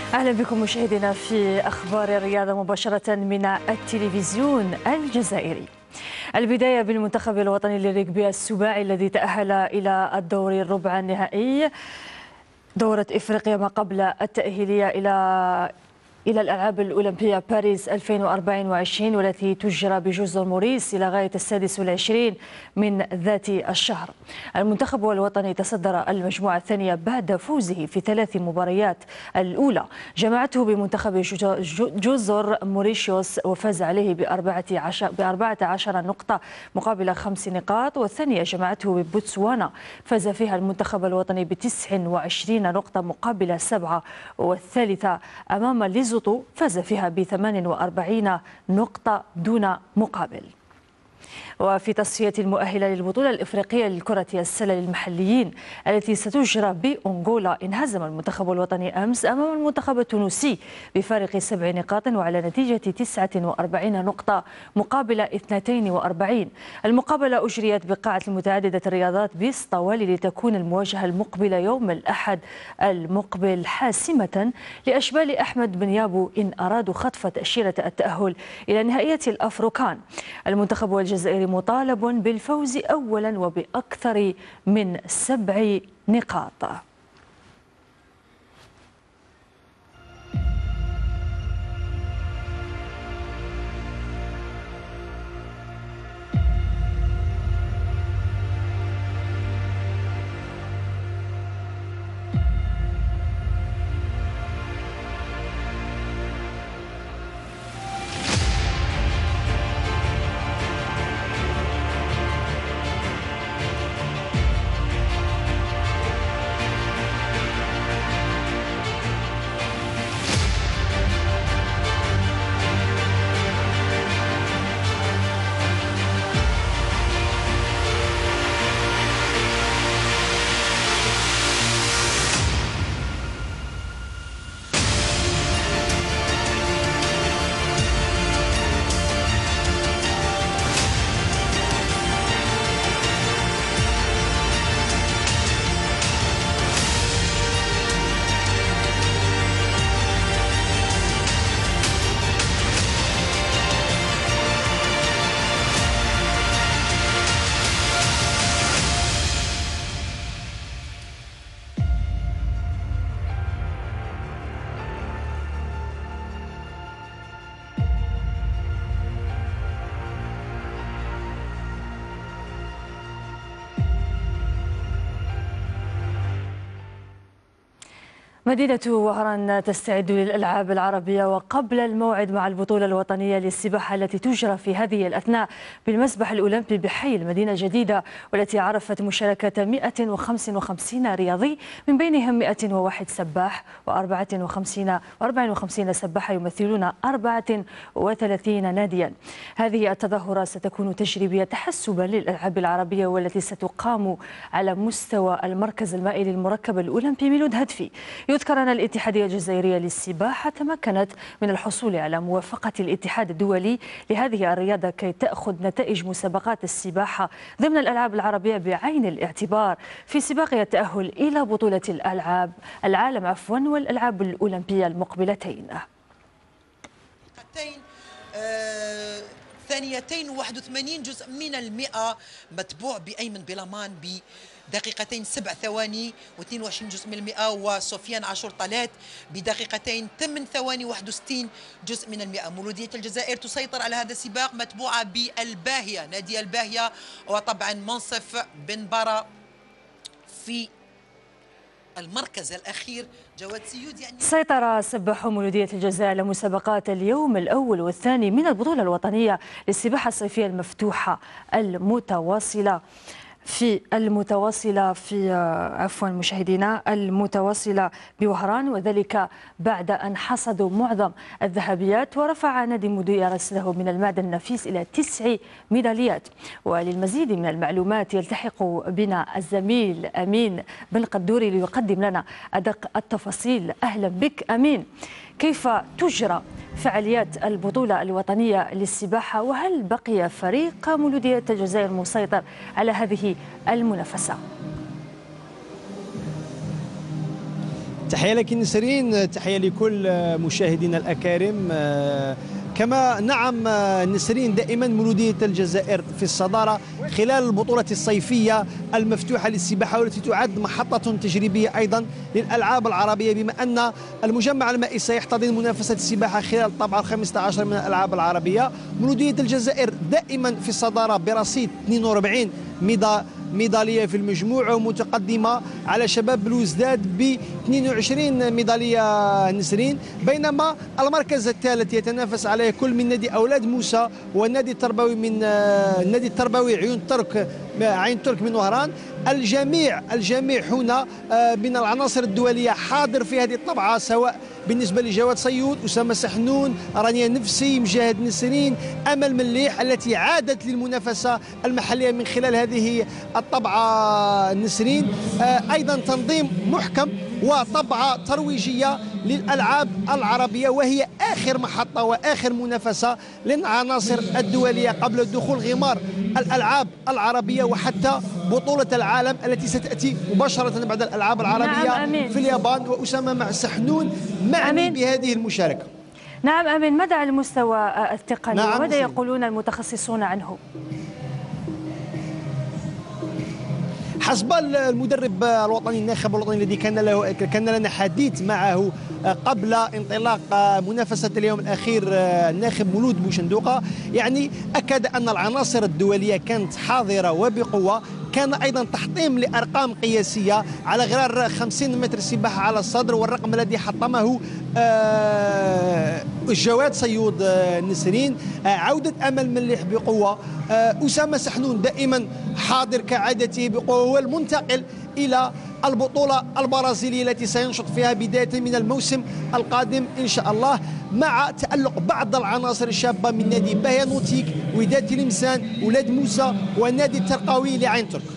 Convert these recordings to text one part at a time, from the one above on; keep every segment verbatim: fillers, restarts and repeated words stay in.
أهلا بكم مشاهدينا في أخبار الرياضة مباشرة من التلفزيون الجزائري. البداية بالمنتخب الوطني للركبي السباعي الذي تأهل إلى الدور الربع النهائي دورة إفريقيا ما قبل التأهيلية إلى إلى الألعاب الأولمبية باريس ألفين وأربعة وعشرين والتي تجرى بجزر موريس إلى غاية السادس والعشرين من ذات الشهر. المنتخب الوطني تصدر المجموعة الثانية بعد فوزه في ثلاث مباريات. الأولى جمعته بمنتخب جزر موريشيوس وفاز عليه بأربعة عشر, بأربعة عشر نقطة مقابل خمس نقاط، والثانية جمعته ببوتسوانا فاز فيها المنتخب الوطني بتسع وعشرين نقطة مقابل سبعة، والثالثة أمام ليزوتو فاز فيها بثمان وأربعين نقطة دون مقابل. وفي تصفية المؤهلة للبطولة الإفريقية للكرة السلة للمحليين التي ستجرى بأنغولا، انهزم المنتخب الوطني أمس أمام المنتخب التونسي بفارق سبع نقاط وعلى نتيجة تسعة وأربعين نقطة مقابل اثنتين وأربعين. المقابلة أجريت بقاعة المتعددة الرياضات بسطوالي لتكون المواجهة المقبلة يوم الأحد المقبل حاسمة لأشبال أحمد بن يابو إن أرادوا خطف تأشيرة التأهل إلى نهائية الأفروكان. المنتخب الجزائري مطالب بالفوز أولا وبأكثر من سبع نقاط. مدينة وهران تستعد للألعاب العربية وقبل الموعد مع البطولة الوطنية للسباحة التي تجرى في هذه الأثناء بالمسبح الأولمبي بحي المدينة الجديدة، والتي عرفت مشاركة مئة وخمسة وخمسين رياضي من بينهم مئة وواحد سباح وأربعة وخمسين وأربعة وخمسين سباحة يمثلون أربعة وثلاثين ناديا. هذه التظاهرة ستكون تجريبية تحسبا للألعاب العربية والتي ستقام على مستوى المركز المائي للمركب الأولمبي ميلود هدفي. يذكر أن الاتحادية الجزائرية للسباحة تمكنت من الحصول على موافقة الاتحاد الدولي لهذه الرياضة كي تأخذ نتائج مسابقات السباحة ضمن الألعاب العربية بعين الاعتبار في سباق التأهل إلى بطولة الألعاب العالم عفوا والألعاب الأولمبية المقبلتين. ثانيتين وواحد وثمانين جزء من المئة، متبوع بأيمن بلامان بدقيقتين سبع ثواني واثنين وعشرين جزء من المئة، وسفيان عاشور طلات بدقيقتين ثمان ثواني واحد وستين جزء من المئة. مولودية الجزائر تسيطر على هذا السباق متبوعة بالباهية نادي الباهية، وطبعا منصف بن برا في المركز الأخير. جواد سيود يعني سيطر سباحو مولودية الجزائر على مسابقات اليوم الأول والثاني من البطولة الوطنية للسباحة الصيفية المفتوحة المتواصلة في المتواصلة في عفوا مشاهدينا المتواصلة بوهران، وذلك بعد أن حصدوا معظم الذهبيات ورفع نادي مودية رصيده من المعدن النفيس إلى تسع ميداليات. وللمزيد من المعلومات يلتحق بنا الزميل أمين بن قدوري ليقدم لنا أدق التفاصيل. أهلا بك أمين، كيف تجرى فعاليات البطولة الوطنية للسباحة، وهل بقي فريق مولودية الجزائر مسيطر على هذه المنافسة؟ تحية لك نسرين، تحية لكل مشاهدينا الأكارم. كما نعم نسرين، دائما مولودية الجزائر في الصدارة خلال البطولة الصيفية المفتوحة للسباحة، والتي تعد محطة تجريبية أيضا للألعاب العربية، بما أن المجمع المائي سيحتضن منافسة السباحة خلال الطابعة الخامسة عشر من الألعاب العربية. مولودية الجزائر دائما في الصدارة برصيد اثنين وأربعين ميدالية في المجموع، ومتقدمة على شباب بلوزداد ب اثنين وعشرين ميدالية نسرين، بينما المركز الثالث يتنافس عليه كل من نادي أولاد موسى والنادي التربوي من النادي التربوي عيون ترك عين ترك من وهران. الجميع الجميع هنا من العناصر الدولية حاضر في هذه الطبعة، سواء بالنسبة لجواد صيود، أسامة سحنون، رانيا نفسي، مجاهد نسرين، أمل مليح التي عادت للمنافسة المحلية من خلال هذه الطبعة نسرين. أيضا تنظيم محكم وطبعة ترويجية للألعاب العربية، وهي آخر محطة وآخر منافسة للعناصر الدولية قبل دخول غمار الألعاب العربية وحتى بطولة العالم التي ستأتي مباشرة بعد الألعاب العربية. نعم في اليابان. وأسامة مع سحنون معني بهذه المشاركة. نعم أمين، ماذا على المستوى التقني؟ نعم وماذا يقولون المتخصصون عنه؟ حسب المدرب الوطني الناخب الوطني الذي كان له كان لنا حديث معه قبل انطلاق منافسة اليوم الأخير، الناخب مولود بوشندوقة، يعني أكد أن العناصر الدولية كانت حاضرة وبقوة. كان أيضا تحطيم لأرقام قياسية على غرار خمسين متر سباحة على الصدر، والرقم الذي حطمه جواد صيود نسرين. عودة أمل مليح بقوة. أسامة سحنون دائما حاضر كعادته بقوة، والمنتقل إلى البطولة البرازيلية التي سينشط فيها بداية من الموسم القادم إن شاء الله، مع تألق بعض العناصر الشابة من نادي بايانوتيك، وداد تلمسان، ولاد موسى، والنادي الترقوي لعين ترك.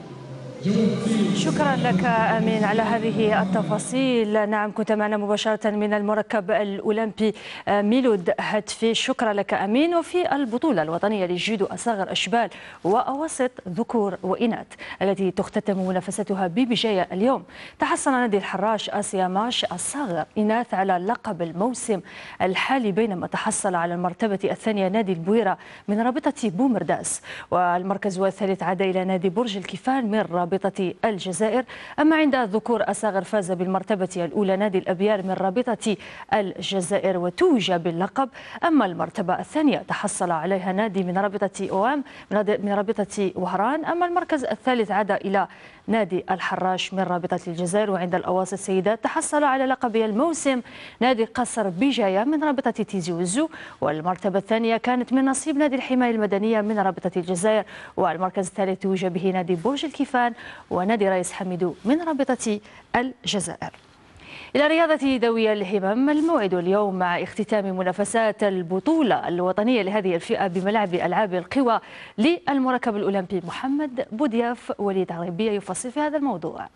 شكرا لك أمين على هذه التفاصيل. نعم، كنت معنا مباشرة من المركب الأولمبي ميلود هتفي. شكرا لك أمين. وفي البطولة الوطنية للجودو أصاغر أشبال وأواسط ذكور وإناث التي تختتم منافستها ببجاية اليوم، تحصل نادي الحراش آسيا ماش الصاغر إناث على لقب الموسم الحالي، بينما تحصل على المرتبة الثانية نادي البويرة من رابطة بومرداس، والمركز الثالث عاد إلى نادي برج الكفان من رابطة الجزائر. أما عند الذكور أصاغر فاز بالمرتبة الأولى نادي الأبيار من رابطة الجزائر وتوج باللقب. أما المرتبة الثانية تحصل عليها نادي من رابطة أوام من رابطة وهران. أما المركز الثالث عاد إلى نادي الحراش من رابطة الجزائر. وعند الأواسط السيدات تحصل على لقب الموسم نادي قصر بجاية من رابطة تيزي وزو، والمرتبة الثانية كانت من نصيب نادي الحماية المدنية من رابطة الجزائر، والمركز الثالث توج به نادي برج الكفان ونادي رئيس حميدو من رابطة الجزائر. إلى رياضة ذوي الهمم، الموعد اليوم مع اختتام منافسات البطولة الوطنية لهذه الفئة بملعب ألعاب القوى للمركب الأولمبي. محمد بودياف وليد عربية يفصل في هذا الموضوع.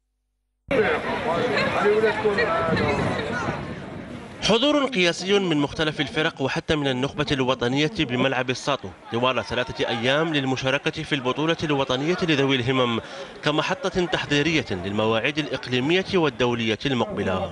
حضور قياسي من مختلف الفرق وحتى من النخبة الوطنية بملعب الساطو طوال ثلاثة أيام للمشاركة في البطولة الوطنية لذوي الهمم كمحطة تحضيرية للمواعيد الإقليمية والدولية المقبلة.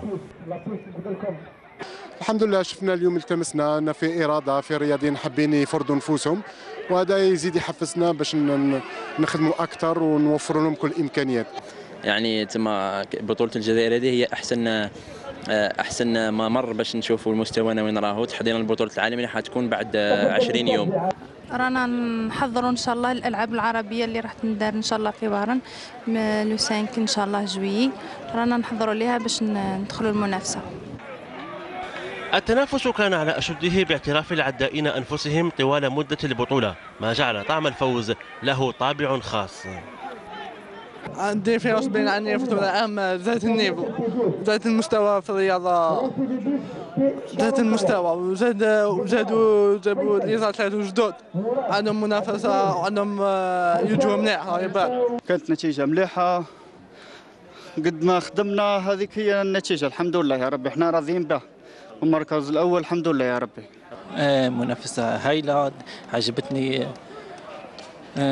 الحمد لله، شفنا اليوم التمسنا أن في إرادة في رياضيين حابين يفرضوا نفوسهم، وهذا يزيد يحفزنا باش نخدموا أكثر ونوفروا لهم كل الإمكانيات. يعني تما بطولة الجزائر هذه هي أحسن احسن ما مر باش نشوفوا المستوى وين راهو. تحضيرا للبطوله العالميه اللي حتكون بعد عشرين يوم. رانا نحضروا ان شاء الله الالعاب العربيه اللي راح تندار ان شاء الله في وهران لو خمسة ان شاء الله جويي، رانا نحضروا ليها باش ندخلوا المنافسه. التنافس كان على أشده باعتراف العدائين أنفسهم طوال مدة البطولة، ما جعل طعم الفوز له طابع خاص. عندي في بين عني البطولة العام ذات النيفو، ذات المستوى في الرياضة، ذات المستوى، وزاد وزادوا جابوا اليسارات جدد، عندهم منافسة وعندهم يوجهوا مليح. كانت نتيجة مليحة، قد ما خدمنا هذيك هي النتيجة الحمد لله يا ربي، احنا راضيين به. المركز الأول الحمد لله يا ربي. آه منافسة هايلة، عجبتني.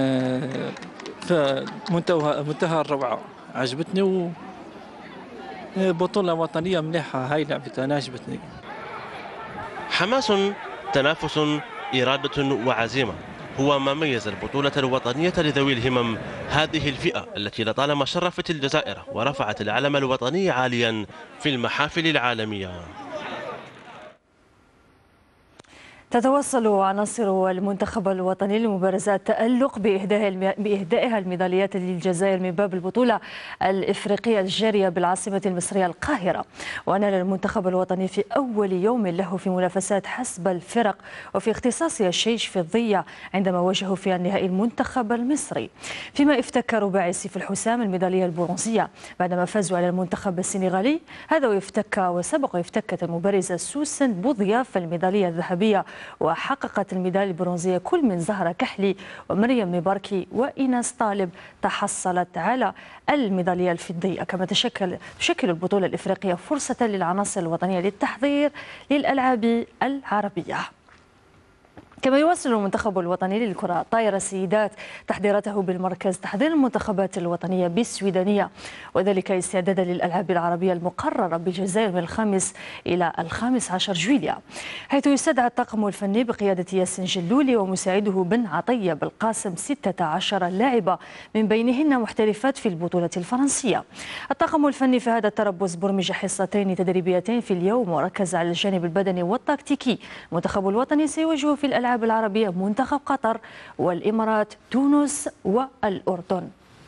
آه فمنتهى منتهى الروعة، عجبتني و بطولة وطنية مليحة، هاي لعبتها أنا عجبتني. حماس، تنافس، إرادة وعزيمة هو ما ميز البطولة الوطنية لذوي الهمم. هذه الفئة التي لطالما شرفت الجزائر ورفعت العلم الوطني عاليا في المحافل العالمية. تتوصل عناصر المنتخب الوطني لمبارزة التألق بإهدائها الميداليات للجزائر من باب البطولة الإفريقية الجارية بالعاصمة المصرية القاهرة. ونال المنتخب الوطني في أول يوم له في منافسات حسب الفرق وفي اختصاصها الشيش في الضية عندما واجهوا في النهائي المنتخب المصري، فيما افتك رباعي سيف الحسام الميدالية البرونزية بعدما فازوا على المنتخب السنغالي. هذا ويفتك وسبق افتكت المبارزة سوسن بوضياف الميدالية الذهبية، وحققت الميدالية البرونزية كل من زهرة كحلي ومريم مباركي وإيناس طالب تحصلت على الميدالية الفضية. كما تشكل تشكل البطولة الإفريقية فرصة للعناصر الوطنية للتحضير للألعاب العربية. كما يواصل المنتخب الوطني للكرة الطائرة السيدات تحضيراته بالمركز تحضير المنتخبات الوطنية بالسويدانية، وذلك استعدادا للألعاب العربية المقررة بالجزائر من الخامس إلى الخامس عشر جويليا، حيث يستدعى الطاقم الفني بقيادة ياسين جلولي ومساعده بن عطية بالقاسم ستة عشر لاعبة من بينهن محترفات في البطولة الفرنسية. الطاقم الفني في هذا التربص برمج حصتين تدريبيتين في اليوم وركز على الجانب البدني والتكتيكي. المنتخب الوطني سيواجه في الألعاب العربية منتخب قطر والإمارات تونس والأردن.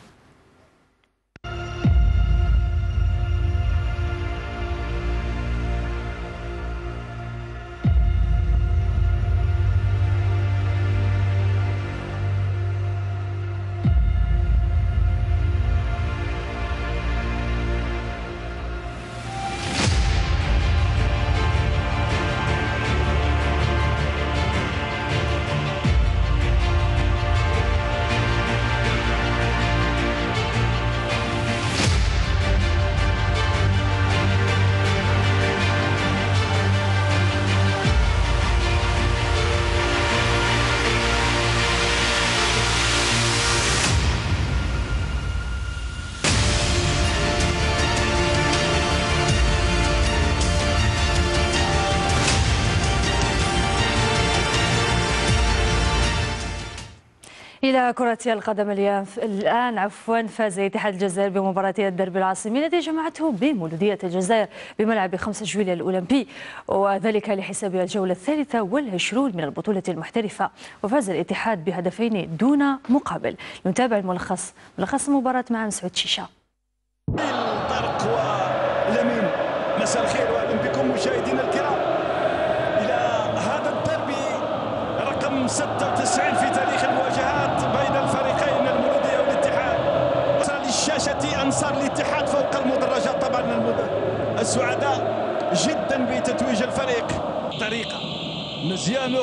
إلى كرة القدم الآن. عفوا فاز اتحاد الجزائر بمباراتي الدربي العاصمي التي جمعته بمولودية الجزائر بملعب خمسة جويلية الأولمبي، وذلك لحساب الجولة الثالثة والعشرون من البطولة المحترفة، وفاز الاتحاد بهدفين دون مقابل. نتابع الملخص ملخص المباراة مع مسعود شيشة. الطرق ولمين مساء الخير واهلا بكم مشاهدينا الكرام إلى هذا الدربي رقم ستة وتسعين في تاريخ المواجهات بين الفريقين المولودية والاتحاد. للشاشة أنصار الاتحاد فوق المدرجات طبعا السعداء جدا بتتويج الفريق. طريقة مزيان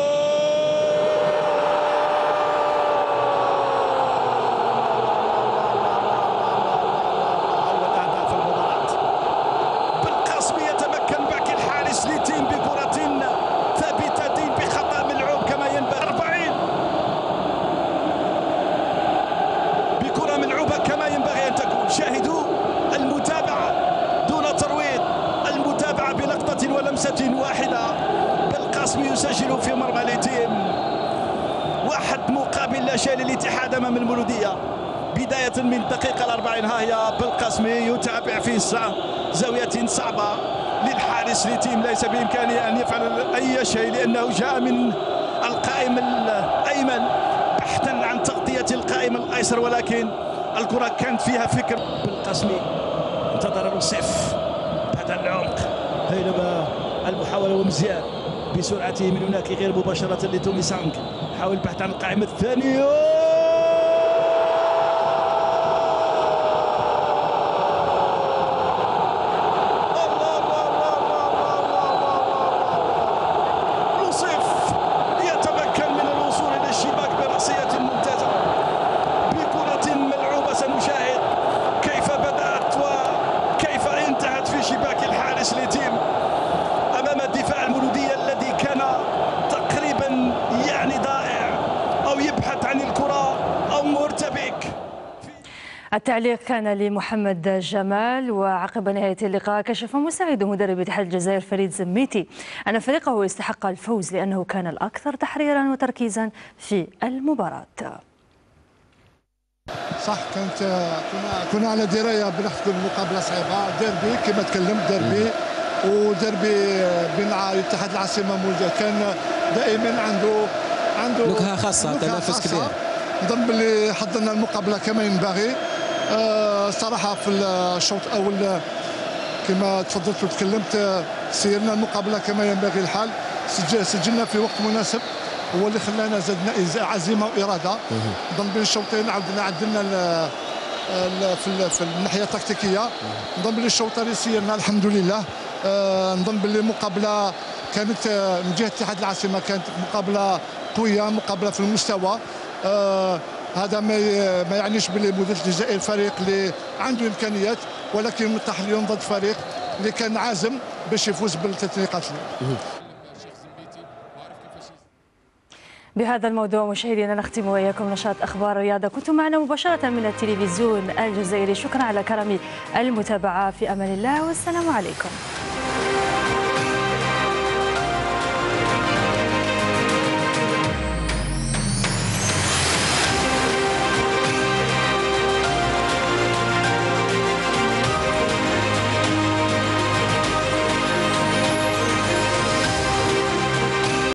واحدة. بالقاسمي يسجل في مرمى اليتيم، واحد مقابل لا شيء للاتحاد امام المولودية. بداية من الدقيقة الأربعين ها هي بالقاسمي يتابع في زاوية صعبة للحارس اليتيم، ليس بإمكانه أن يفعل أي شيء لأنه جاء من القائم الأيمن بحثا عن تغطية القائم الأيسر، ولكن الكرة كانت فيها فكر. بالقاسمي انتظر الوصيف هذا العمق بينما المحاولة ومزيان بسرعته من هناك غير مباشرة لتوني سانغ، حاول البحث عن القائمة الثانية. لوصيف يتمكن من الوصول إلى الشباك برأسية ممتازة بكرة ملعوبة. سنشاهد كيف بدأت وكيف انتهت في شباك الحارس اليتيم أمام الدفاع المولودية الذي كان تقريبا يعني ضائع أو يبحث عن الكرة التعليق كان لمحمد جمال. وعقب نهاية اللقاء كشف مساعد مدرب اتحاد الجزائر فريد زميتي أن فريقه يستحق الفوز لأنه كان الأكثر تحريرا وتركيزا في المباراة. صح، كانت كنا كنا على درايه بان تكون مقابله صعيبه، ديربي كما تكلمت، ديربي وديربي بين اتحاد العاصمه مولدة كان دائما عنده عنده نكهه خاصه، تنافس كبير. نظن باللي حضرنا المقابله كما ينبغي. أه صراحه في الشوط الاول كما تفضلت وتكلمت سيرنا المقابله كما ينبغي الحال، سجلنا في وقت مناسب هو اللي خلانا زدنا عزيمه واراده. نظن بين الشوطين عاودنا عدلنا في في الناحيه التكتيكيه. نظن باللي الشوط اللي سيرنا الحمد لله. أه نظن باللي المقابله كانت من جهه اتحاد العاصمه كانت مقابله قويه، مقابله في المستوى. أه هذا ما ما يعنيش باللي موديل الجزائر فريق اللي عنده امكانيات، ولكن متاح اليوم ضد فريق اللي كان عازم باش يفوز بالثلاث نقاط. بهذا الموضوع مشاهدينا نختم وإياكم نشاط أخبار الرياضة. كنتم معنا مباشرة من التلفزيون الجزائري. شكرا على كرم المتابعة، في أمان الله والسلام عليكم.